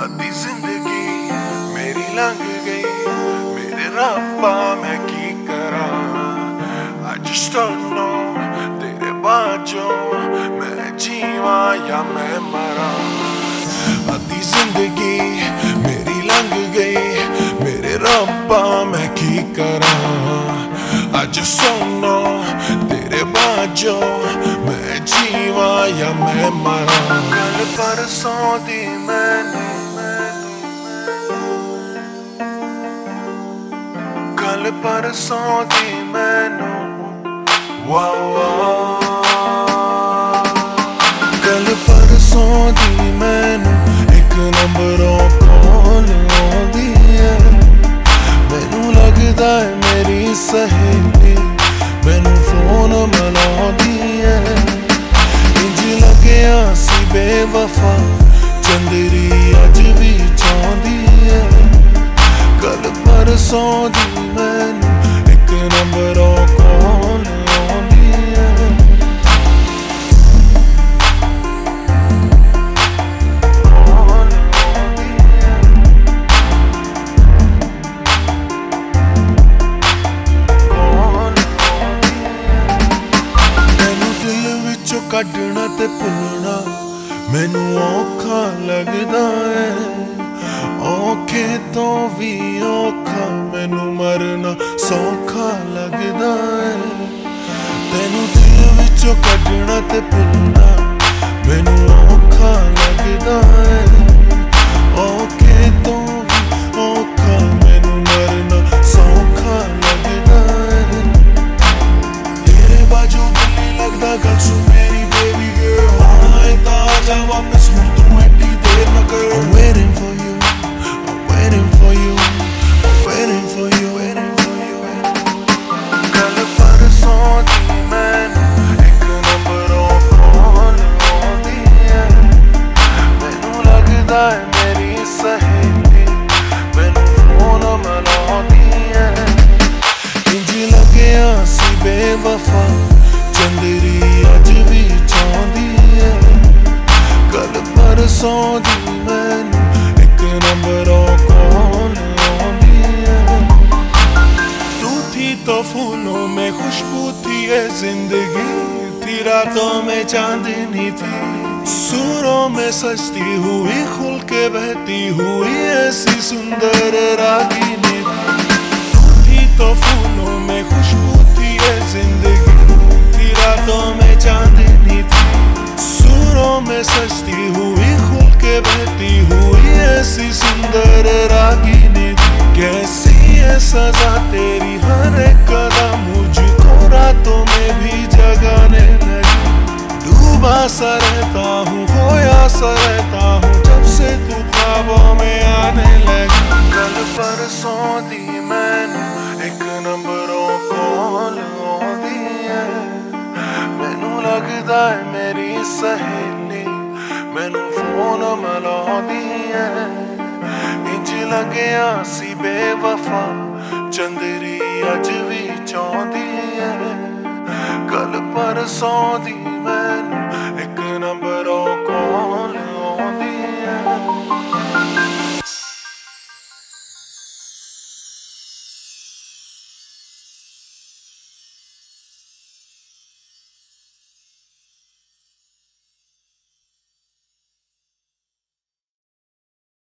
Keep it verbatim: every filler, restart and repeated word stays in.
आधी जिंदगी मेरी लंघ गई, मेरे रब्बा मैं की करा। I just don't know तेरे बाजो मैं जीवा या मैं मरा। आधी जिंदगी मेरी लंघ गई, मेरे रब्बा मैं की करा। I just don't know तेरे बाजो मैं जीवा या मैं मरा। कल परसों दी मैनू, कल परसों दी मैनू, वाह वाह। कल परसों दी मैनू एक नंबरों कॉल आउंदी है। मैनू लगदा है मेरी सहेली मैनू फोन मिलाउंदी है। इंज लग्या सी बेवफा चंदरी अज भी चाहती है। कल परसों दी मैनू एक नंबरों कॉल आउंदी है। कॉल आउंदी है, कॉल आउंदी है। मैनू दिल विचों कड्ढना ते भुलना मैनू औखा लगदा है। औखे तो भी औखा मैनू मरना सौखा लगदा है। तेनू दिल विचों कड्ढना ते भुलना मैनू औखा लगदा है। औखे तो भी औखा मैनू मरना सौखा लगदा है। तेरे बाजू दिल नहीं लगदा गल सुन मेरी बेबी गर्ल। आना है तां आजा वापस हुण तू एड्डी देर ना कर। I'm waiting for you, waiting for you, waiting for you, waiting for you। कल परसों दी मैनू एक नंबरों कॉल आउंदी है। मैनू लगदा है मेरी सहेली मैनू फोन मिलाउंदी है। इंज लग्या सी बेवफा चंदरी अज भी चाहती है। कल परसों दी मैनू एक नंबरों कॉल आउंदी है। तू थी तो फूलों में खुशबू थी ये जिंदगी, थी रातों में चांदनी थी, सूरों में सजती हुई खुल के बहती हुई ऐसी सुंदर रागिनी थी। तू थी तो फूलों में खुशबू थी ये जिंदगी, थी रातों में चांदनी थी, सूरों में सजती हुई खुल के बहती हुई ऐसी सुंदर रागिनी थी। कैसी है सजा तेरी हर एक कदम मुझको रातों में भी जगाने लगी। डूबा सा रहता हूँ खोया सा रहता हूँ जब से तू ख्वाबों में आने लगी। कल परसों दी मैनू एक नंबरों कॉल आउंदी है। मैनू लगदा है मेरी सहेली मैनू फोन मिलाउंदी है। इंज लग्या सी बेवफा चंदरी अज भी चाहती है। कल परसों दी मैनू